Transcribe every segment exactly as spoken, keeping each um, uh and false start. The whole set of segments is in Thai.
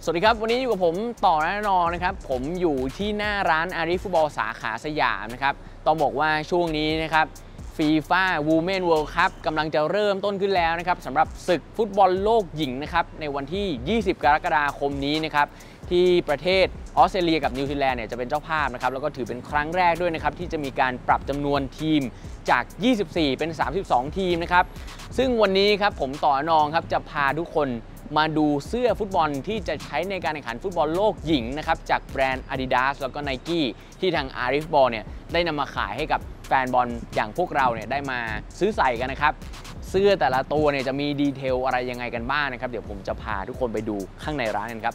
สวัสดีครับวันนี้อยู่กับผมต่อแน่นอนนะครับผมอยู่ที่หน้าร้านอาริฟุตบอลสาขาสยามนะครับต้องบอกว่าช่วงนี้นะครับฟีฟ่าวูแมนเวิลด์คัพกำลังจะเริ่มต้นขึ้นแล้วนะครับสำหรับศึกฟุตบอลโลกหญิงนะครับในวันที่ยี่สิบกรกฎาคมนี้นะครับที่ประเทศออสเตรเลียกับนิวซีแลนด์เนี่ยจะเป็นเจ้าภาพนะครับแล้วก็ถือเป็นครั้งแรกด้วยนะครับที่จะมีการปรับจำนวนทีมจากยี่สิบสี่เป็นสามสิบสองทีมนะครับซึ่งวันนี้ครับผมต่อนองครับจะพาทุกคนมาดูเสื้อฟุตบอลที่จะใช้ในการแข่งขันฟุตบอลโลกหญิงนะครับจากแบรนด์ Adidas แล้วก็ Nike ที่ทาง Arif Ball เนี่ยได้นำมาขายให้กับแฟนบอลอย่างพวกเราเนี่ยได้มาซื้อใส่กันนะครับเสื้อแต่ละตัวเนี่ยจะมีดีเทลอะไรยังไงกันบ้างนะครับเดี๋ยวผมจะพาทุกคนไปดูข้างในร้านกันครับ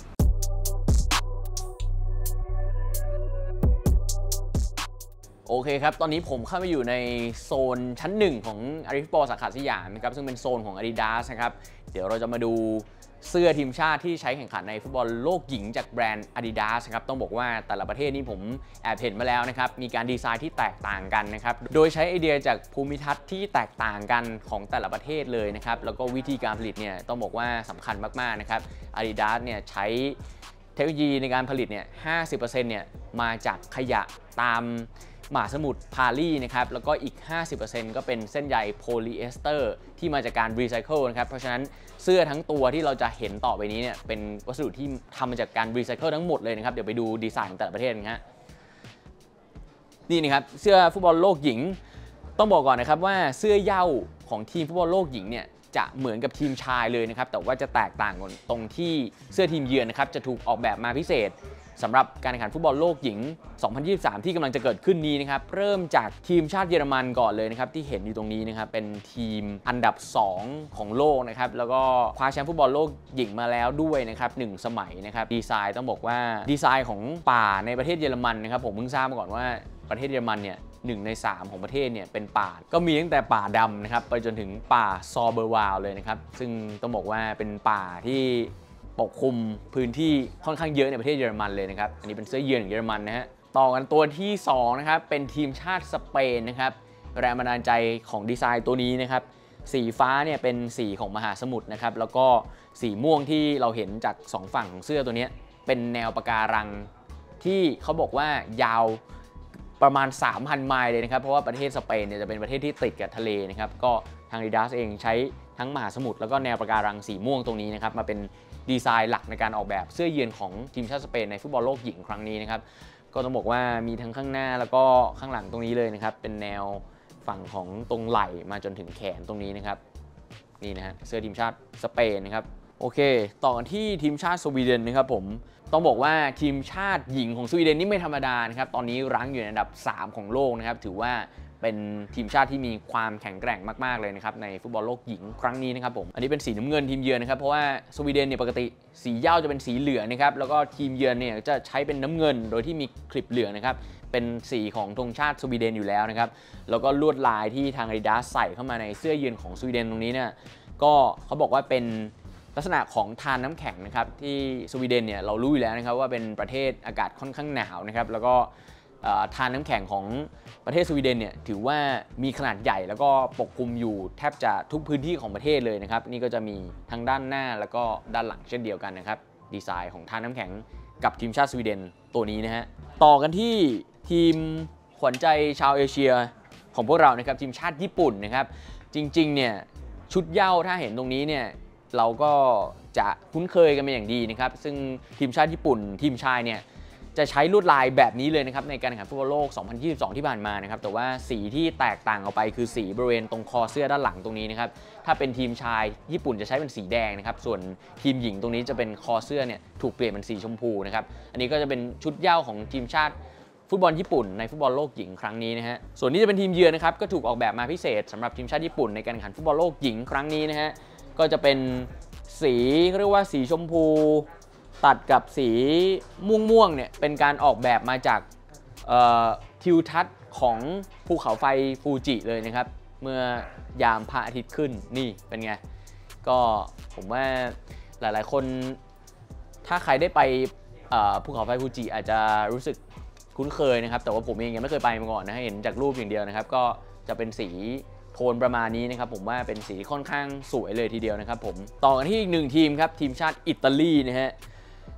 โอเคครับตอนนี้ผมเข้ามาอยู่ในโซนชั้นหนึ่งของ Arif Ball สาขาสยามนะครับซึ่งเป็นโซนของ Adidas นะครับเดี๋ยวเราจะมาดูเสื้อทีมชาติที่ใช้แข่งขันในฟุตบอลโลกหญิงจากแบรนด์ Adidas นะครับต้องบอกว่าแต่ละประเทศนี่ผมแอบเห็นมาแล้วนะครับมีการดีไซน์ที่แตกต่างกันนะครับโดยใช้ไอเดียจากภูมิทัศน์ที่แตกต่างกันของแต่ละประเทศเลยนะครับแล้วก็วิธีการผลิตเนี่ยต้องบอกว่าสำคัญมากๆนะครับ Adidas เนี่ยใช้เทคโนโลยีในการผลิตเนี่ย ห้าสิบเปอร์เซ็นต์ เนี่ยมาจากขยะตามมหาสมุทรพาลีนะครับแล้วก็อีก ห้าสิบเปอร์เซ็นต์ ก็เป็นเส้นใยโพลีเอสเตอร์ที่มาจากการรีไซเคิลนะครับเพราะฉะนั้นเสื้อทั้งตัวที่เราจะเห็นต่อไปนี้เนี่ยเป็นวัสดุที่ทำมาจากการรีไซเคิลทั้งหมดเลยนะครับเดี๋ยวไปดูดีไซน์ของแต่ละประเทศนะฮะนี่นะครับเสื้อฟุตบอลโลกหญิงต้องบอกก่อนนะครับว่าเสื้อเหย้าของทีมฟุตบอลโลกหญิงเนี่ยจะเหมือนกับทีมชายเลยนะครับแต่ว่าจะแตกต่างกันตรงที่เสื้อทีมเยือนนะครับจะถูกออกแบบมาพิเศษสำหรับการแข่งขันฟุตบอลโลกหญิงสองพันยี่สิบสามที่กำลังจะเกิดขึ้นนี้นะครับเริ่มจากทีมชาติเยอรมันก่อนเลยนะครับที่เห็นอยู่ตรงนี้นะครับเป็นทีมอันดับสองของโลกนะครับแล้วก็คว้าแชมป์ฟุตบอลโลกหญิงมาแล้วด้วยนะครับหนึ่งสมัยนะครับดีไซน์ต้องบอกว่าดีไซน์ของป่าในประเทศเยอรมันนะครับผมเพิ่งทราบมาก่อนว่าประเทศเยอรมันเนี่ยหนึ่งในสามของประเทศเนี่ยเป็นป่าก็มีตั้งแต่ป่าดำนะครับไปจนถึงป่าซอเบอร์วาลเลยนะครับซึ่งต้องบอกว่าเป็นป่าที่ปกคลุมพื้นที่ค่อนข้างเยอะในประเทศเยอรมันเลยนะครับอันนี้เป็นเสื้อเยือนของเยอรมันนะฮะต่อกันตัวที่สองนะครับเป็นทีมชาติสเปนนะครับแรงบันดาลใจของดีไซน์ตัวนี้นะครับสีฟ้าเนี่ยเป็นสีของมหาสมุทรนะครับแล้วก็สีม่วงที่เราเห็นจากสองฝั่งของเสื้อตัวนี้เป็นแนวปะการังที่เขาบอกว่ายาวประมาณ สามพัน ไมล์เลยนะครับเพราะว่าประเทศสเปนเนี่ยจะเป็นประเทศที่ติดกับทะเลนะครับก็ทาง Adidas เองใช้ทั้งมหาสมุทรแล้วก็แนวปะการังสีม่วงตรงนี้นะครับมาเป็นดีไซน์หลักในการออกแบบเสื้อเยือนของทีมชาติสเปนในฟุตบอลโลกหญิงครั้งนี้นะครับก็ต้องบอกว่ามีทั้งข้างหน้าแล้วก็ข้างหลังตรงนี้เลยนะครับเป็นแนวฝั่งของตรงไหล่มาจนถึงแขนตรงนี้นะครับนี่นะฮะเสื้อทีมชาติสเปนนะครับโอเคต่อกันที่ทีมชาติสวีเดนนะครับผมต้องบอกว่าทีมชาติหญิงของสวีเดนนี่ไม่ธรรมดานะครับตอนนี้รั้งอยู่ในอันดับสามของโลกนะครับถือว่าเป็นทีมชาติที่มีความแข็งแกร่งมากๆเลยนะครับในฟุตบอลโลกหญิงครั้งนี้นะครับผมอันนี้เป็นสีน้ำเงินทีมเยือนนะครับเพราะว่าสวีเดนเนี่ยปกติสีเหย้าจะเป็นสีเหลืองนะครับแล้วก็ทีมเยือนเนี่ยจะใช้เป็นน้ำเงินโดยที่มีคลิปเหลืองนะครับเป็นสีของธงชาติสวีเดนอยู่แล้วนะครับแล้วก็ลวดลายที่ทาง Adidas ใส่เข้ามาในเสื้อเยือนของสวีเดนตรงนี้เนี่ยก็เขาบอกว่าเป็นลักษณะของทานน้ำแข็งนะครับที่สวีเดนเนี่ยเรารู้อยู่แล้วนะครับว่าเป็นประเทศอากาศค่อนข้างหนาวนะครับแล้วก็ทานน้ำแข็งของประเทศสวีเดนเนี่ยถือว่ามีขนาดใหญ่แล้วก็ปกคลุมอยู่แทบจะทุกพื้นที่ของประเทศเลยนะครับนี่ก็จะมีทั้งด้านหน้าแล้วก็ด้านหลังเช่นเดียวกันนะครับดีไซน์ของทานน้ำแข็งกับทีมชาติสวีเดนตัวนี้นะฮะต่อกันที่ทีมขวัญใจชาวเอเชียของพวกเรานะครับทีมชาติญี่ปุ่นนะครับจริงๆเนี่ยชุดเหย้าถ้าเห็นตรงนี้เนี่ยเราก็จะคุ้นเคยกันเป็นอย่างดีนะครับซึ่งทีมชาติญี่ปุ่นทีมชายเนี่ยจะใช้ลวดลายแบบนี้เลยนะครับในการแข่งขันฟุตบอลโลกสองพันยี่สิบสองที่ผ่านมานะครับแต่ว่าสีที่แตกต่างออกไปคือสีบริเวณตรงคอเสื้อด้านหลังตรงนี้นะครับถ้าเป็นทีมชายญี่ปุ่นจะใช้เป็นสีแดงนะครับส่วนทีมหญิงตรงนี้จะเป็นคอเสื้อเนี่ยถูกเปลี่ยนเป็นสีชมพูนะครับอันนี้ก็จะเป็นชุดเหย้าของทีมชาติฟุตบอลญี่ปุ่นในฟุตบอลโลกหญิงครั้งนี้นะฮะส่วนนี้จะเป็นทีมเยือนนะครับก็ถูกออกแบบมาพิเศษสำหรับทีมชาติญี่ปุ่นในการแข่งขันฟุตบอลโลกหญิงครั้งนี้นะฮะก็จะเป็นสีเรียกว่าสีชมพูตัดกับสีม่วงๆเนี่ยเป็นการออกแบบมาจากทิวทัศน์ของภูเขาไฟฟูจิเลยนะครับเมื่อยามพระอาทิตย์ขึ้นนี่เป็นไงก็ผมว่าหลายๆคนถ้าใครได้ไปภูเขาไฟฟูจิอาจจะรู้สึกคุ้นเคยนะครับแต่ว่าผมเองยังไม่เคยไปมาก่อนนะเห็นจากรูปอย่างเดียวนะครับก็จะเป็นสีโทนประมาณนี้นะครับผมว่าเป็นสีค่อนข้างสวยเลยทีเดียวนะครับผมต่อกันที่อีกหนึ่งทีมครับทีมชาติอิตาลีนะฮะ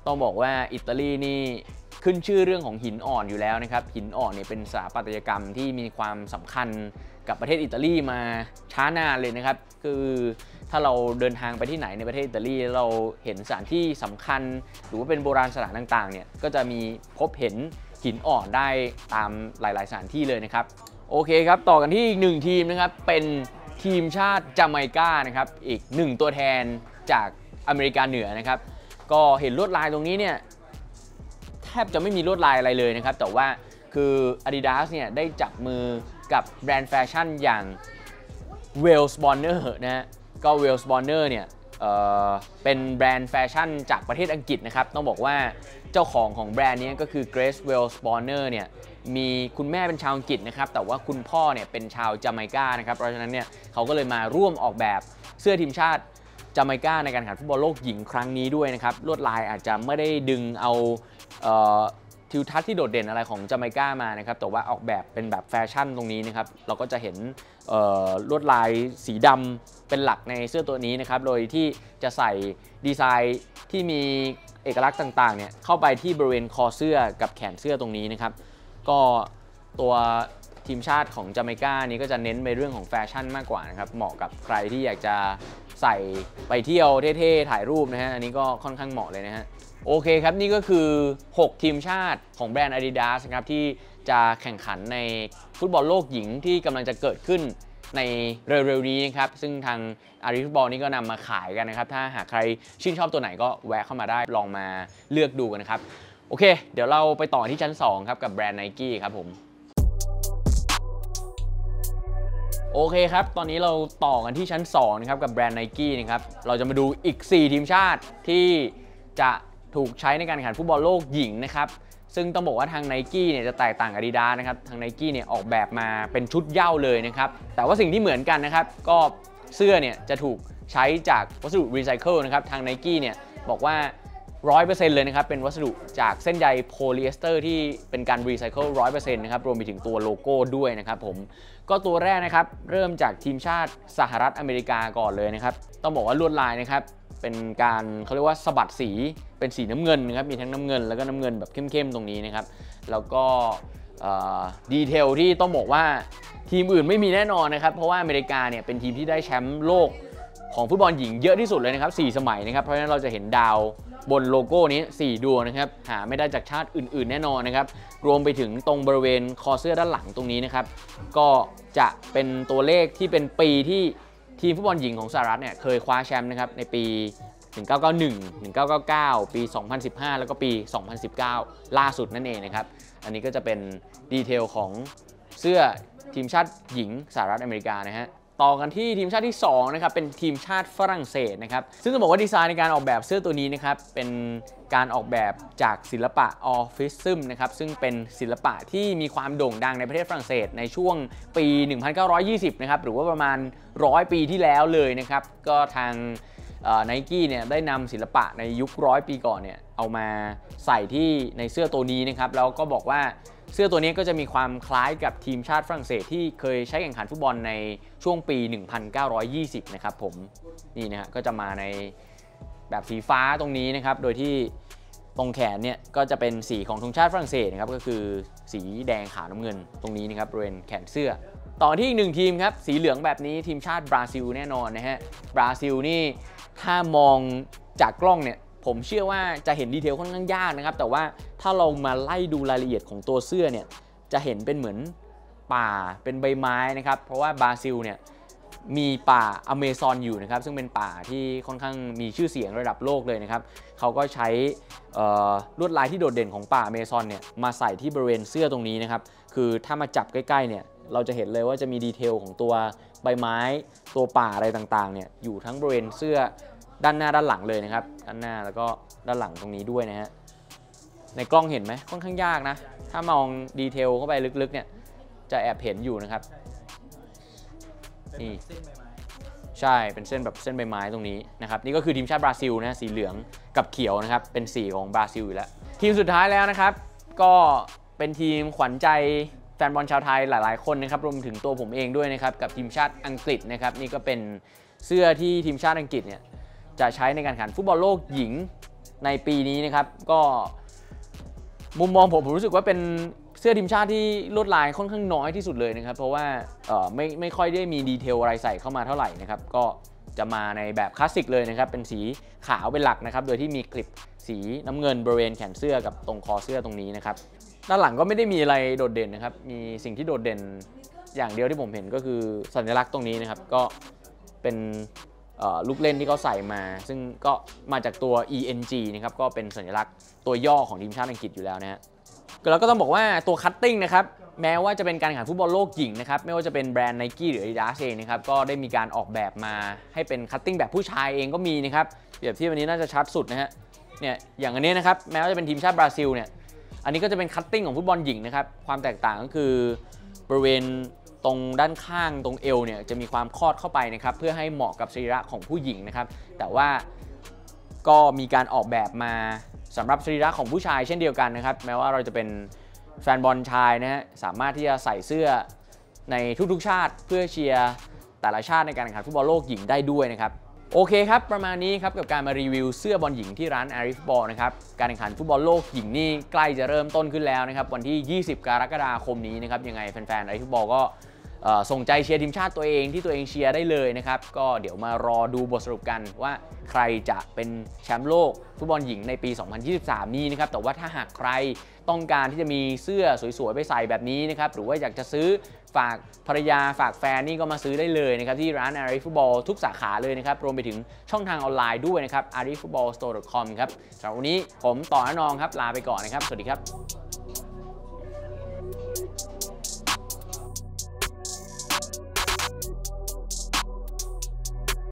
ต้องบอกว่าอิตาลีนี่ขึ้นชื่อเรื่องของหินอ่อนอยู่แล้วนะครับหินอ่อนเนี่ยเป็นสถาปัตยกรรมที่มีความสำคัญกับประเทศอิตาลีมาช้านานเลยนะครับคือถ้าเราเดินทางไปที่ไหนในประเทศอิตาลีเราเห็นสถานที่สำคัญหรือว่าเป็นโบราณสถานต่างๆเนี่ยก็จะมีพบเห็นหินอ่อนได้ตามหลายๆสถานที่เลยนะครับโอเคครับต่อกันที่อีกหนึ่งทีมนะครับเป็นทีมชาติจาไมกานะครับอีกหนึ่งตัวแทนจากอเมริกาเหนือนะครับก็เห็นลวดลายตรงนี้เนี่ยแทบจะไม่มีลวดลายอะไรเลยนะครับแต่ว่าคือ Adidas เนี่ยได้จับมือกับแบรนด์แฟชั่นอย่าง Wales Bonner นะฮะก็ Wales Bonner เนี่ยเอ่อเป็นแบรนด์แฟชั่นจากประเทศอังกฤษนะครับต้องบอกว่าเจ้าของของแบรนด์นี้ก็คือ Grace Wales Bonner เนี่ยมีคุณแม่เป็นชาวอังกฤษนะครับแต่ว่าคุณพ่อเนี่ยเป็นชาวจาไมกานะครับเพราะฉะนั้นเนี่ยเขาก็เลยมาร่วมออกแบบเสื้อทีมชาติจาไมกาในการแข่งขันฟุตบอลโลกหญิงครั้งนี้ด้วยนะครับลวดลายอาจจะไม่ได้ดึงเอาเอ่อทิวทัศน์ที่โดดเด่นอะไรของจาไมกามานะครับแต่ว่าออกแบบเป็นแบบแฟชั่นตรงนี้นะครับเราก็จะเห็นลวดลายสีดำเป็นหลักในเสื้อตัวนี้นะครับโดยที่จะใส่ดีไซน์ที่มีเอกลักษณ์ต่างๆเนี่ยเข้าไปที่บริเวณคอเสื้อกับแขนเสื้อตรงนี้นะครับก็ตัวทีมชาติของจาไมกานี้ก็จะเน้นไปเรื่องของแฟชั่นมากกว่านะครับเหมาะกับใครที่อยากจะใส่ไปเที่ยวเท่ๆถ่ายรูปนะฮะอันนี้ก็ค่อนข้างเหมาะเลยนะฮะโอเคครับนี่ก็คือหกทีมชาติของแบรนด์ Adidas นะครับที่จะแข่งขันในฟุตบอลโลกหญิงที่กำลังจะเกิดขึ้นในเร็วๆนี้นะครับซึ่งทางอารีฟุตบอลนี่ก็นำมาขายกันนะครับถ้าหากใครชื่นชอบตัวไหนก็แวะเข้ามาได้ลองมาเลือกดูกันนะครับโอเคเดี๋ยวเราไปต่อที่ชั้นสองครับกับแบรนด์ Nike ครับผมโอเคครับตอนนี้เราต่อกันที่ชั้นสองนะครับกับแบรนด์ Nike นะครับเราจะมาดูอีกสี่ทีมชาติที่จะถูกใช้ในการแข่งขันฟุตบอลโลกหญิงนะครับซึ่งต้องบอกว่าทาง Nike เนี่ยจะแตกต่างกับ Adidas นะครับทาง Nike เนี่ยออกแบบมาเป็นชุดเหย้าเลยนะครับแต่ว่าสิ่งที่เหมือนกันนะครับก็เสื้อเนี่ยจะถูกใช้จากวัสดุรีไซเคิลนะครับทาง Nike เนี่ยบอกว่า ร้อยเปอร์เซ็นต์ เลยนะครับเป็นวัสดุจากเส้นใยโพลีเอสเตอร์ที่เป็นการรีไซเคิล ร้อยเปอร์เซ็นต์ นะครับรวมไปถึงตัวโลโก้ด้วยนะครับผมก็ตัวแรกนะครับเริ่มจากทีมชาติสหรัฐอเมริกาก่อนเลยนะครับต้องบอกว่าลวดลายนะครับเป็นการเขาเรียกว่าสะบัดสีเป็นสีน้ำเงินนะครับมีทั้งน้ำเงินแล้วก็น้ำเงินแบบเข้มๆตรงนี้นะครับแล้วก็ดีเทลที่ต้องบอกว่าทีมอื่นไม่มีแน่นอนนะครับเพราะว่าอเมริกาเนี่ยเป็นทีมที่ได้แชมป์โลกของฟุตบอลหญิงเยอะที่สุดเลยนะครับสี่สมัยนะครับเพราะฉะนั้นเราจะเห็นดาวบนโลโก้นี้สี่ดวงนะครับหาไม่ได้จากชาติอื่นๆแน่นอนนะครับรวมไปถึงตรงบริเวณคอเสื้อด้านหลังตรงนี้นะครับก็จะเป็นตัวเลขที่เป็นปีที่ทีมฟุตบอลหญิงของสหรัฐเนี่ยเคยคว้าแชมป์นะครับในปีหนึ่งเก้าเก้าหนึ่ง หนึ่งเก้าเก้าเก้าปีสองพันสิบห้าแล้วก็ปีสองพันสิบเก้าล่าสุดนั่นเองนะครับอันนี้ก็จะเป็นดีเทลของเสื้อทีมชาติหญิงสหรัฐอเมริกานะฮะต่อกันที่ทีมชาติที่สองนะครับเป็นทีมชาติฝรั่งเศสนะครับซึ่งจะบอกว่าดีไซน์ในการออกแบบเสื้อตัวนี้นะครับเป็นการออกแบบจากศิลปะออฟฟิซึมนะครับซึ่งเป็นศิลปะที่มีความโด่งดังในประเทศฝรั่งเศสในช่วงปี หนึ่งพันเก้าร้อยยี่สิบ นะครับหรือว่าประมาณร้อยปีที่แล้วเลยนะครับก็ทางไนกี้เนี่ยได้นำศิลปะในยุคร้อยปีก่อนเนี่ยเอามาใส่ที่ในเสื้อตัวนี้นะครับแล้วก็บอกว่าเสื้อตัวนี้ก็จะมีความคล้ายกับทีมชาติฝรั่งเศสที่เคยใช้แข่งขันฟุตบอลในช่วงปี หนึ่งพันเก้าร้อยยี่สิบ นะครับผมนี่นะฮะก็จะมาในแบบสีฟ้าตรงนี้นะครับโดยที่ตรงแขนเนี่ยก็จะเป็นสีของธงชาติฝรั่งเศสนะครับก็คือสีแดงขาวน้ำเงินตรงนี้นะครับบริเวณแขนเสื้อต่อที่อีกหนึ่งทีมครับสีเหลืองแบบนี้ทีมชาติบราซิลแน่นอนนะฮะบราซิลนี่ถ้ามองจากกล้องเนี่ยผมเชื่อว่าจะเห็นดีเทลค่อนข้างยากนะครับแต่ว่าถ้าเรามาไล่ดูรายละเอียดของตัวเสื้อเนี่ยจะเห็นเป็นเหมือนป่าเป็นใบไม้นะครับเพราะว่าบราซิลเนี่ยมีป่าอเมซอนอยู่นะครับซึ่งเป็นป่าที่ค่อนข้างมีชื่อเสียงระดับโลกเลยนะครับเขาก็ใช้ลวดลายที่โดดเด่นของป่าอเมซอนเนี่ยมาใส่ที่บริเวณเสื้อตรงนี้นะครับคือถ้ามาจับใกล้ๆเนี่ยเราจะเห็นเลยว่าจะมีดีเทลของตัวใบไม้ตัวป่าอะไรต่างๆเนี่ยอยู่ทั้งบริเวณเสื้อด้านหน้าด้านหลังเลยนะครับด้านหน้าแล้วก็ด้านหลังตรงนี้ด้วยนะฮะในกล้องเห็นไหมค่อนข้างยากนะถ้ามองดีเทลเข้าไปลึกๆเนี่ยจะแอบเห็นอยู่นะครับนี่ใช่เป็นเส้นแบบเส้นใบไม้ตรงนี้นะครับนี่ก็คือทีมชาติบราซิลนะสีเหลืองกับเขียวนะครับเป็นสีของบราซิลอยู่แล้วทีมสุดท้ายแล้วนะครับก็เป็นทีมขวัญใจแฟนบอลชาวไทยหลายๆคนนะครับรวมถึงตัวผมเองด้วยนะครับกับทีมชาติอังกฤษนะครับนี่ก็เป็นเสื้อที่ทีมชาติอังกฤษเนี่ยจะใช้ในการแข่งขันฟุตบอลโลกหญิงในปีนี้นะครับก็มุมมองผมผมรู้สึกว่าเป็นเสื้อทีมชาติที่ลวดลายค่อนข้างน้อยที่สุดเลยนะครับเพราะว่าเอ่อไม่ไม่ค่อยได้มีดีเทลอะไรใส่เข้ามาเท่าไหร่นะครับก็จะมาในแบบคลาสสิกเลยนะครับเป็นสีขาวเป็นหลักนะครับโดยที่มีคลิปสีน้ำเงินบริเวณแขนเสื้อกับตรงคอเสื้อตรงนี้นะครับด้านหลังก็ไม่ได้มีอะไรโดดเด่นนะครับมีสิ่งที่โดดเด่นอย่างเดียวที่ผมเห็นก็คือสัญลักษณ์ตรงนี้นะครับก็เป็นลูกเล่นที่เขาใส่มาซึ่งก็มาจากตัว อี เอ็น จี นะครับก็เป็นสัญลักษณ์ตัวย่อของทีมชาติอังกฤษอยู่แล้วนะฮะแล้วก็ต้องบอกว่าตัวคัตติ้งนะครับแม้ว่าจะเป็นการแข่งขันฟุตบอลโลกหญิงนะครับไม่ว่าจะเป็นแบรนด์ Nike หรือ Adidas เองนะครับก็ได้มีการออกแบบมาให้เป็นคัตติ้งแบบผู้ชายเองก็มีนะครับเปรียบเทียบวันนี้น่าจะชัดสุดนะฮะเนี่ยอย่างอันนี้นะครับแม้ว่าจะเป็นทีมชาติบราซิลเนี่ยอันนี้ก็จะเป็นคัตติ้งของฟุตบอลหญิงนะครับความแตกต่างก็คือบริเวณตรงด้านข้างตรงเอวเนี่ยจะมีความคอดเข้าไปนะครับเพื่อให้เหมาะกับสรีระของผู้หญิงนะครับแต่ว่าก็มีการออกแบบมาสำหรับสรีระของผู้ชายเช่นเดียวกันนะครับแม้ว่าเราจะเป็นแฟนบอลชายนะฮะสามารถที่จะใส่เสื้อในทุกๆชาติเพื่อเชียร์แต่ละชาติในการแข่งขันฟุตบอลโลกหญิงได้ด้วยนะครับโอเคครับประมาณนี้ครับกับการมารีวิวเสื้อบอลหญิงที่ร้าน Arif Ball นะครับการแข่งขันฟุตบอลโลกหญิงนี่ใกล้จะเริ่มต้นขึ้นแล้วนะครับวันที่ยี่สิบกรกฎาคมนี้นะครับยังไงแฟนๆ Arif Ball ก็ส่งใจเชียร์ทีมชาติตัวเองที่ตัวเองเชียร์ได้เลยนะครับก็เดี๋ยวมารอดูบทสรุปกันว่าใครจะเป็นแชมป์โลกฟุตบอลหญิงในปี สองพันยี่สิบสาม นี้นะครับแต่ว่าถ้าหากใครต้องการที่จะมีเสื้อสวยๆไปใส่แบบนี้นะครับหรือว่าอยากจะซื้อฝากภรรยาฝากแฟนนี่ก็มาซื้อได้เลยนะครับที่ร้าน Arif Football ทุกสาขาเลยนะครับรวมไปถึงช่องทางออนไลน์ด้วยนะครับ อาริฟฟุตบอลสโตร์ ดอท คอม ครับสำหรับวันนี้ผมต่อณนองครับลาไปก่อนนะครับสวัสดีครับ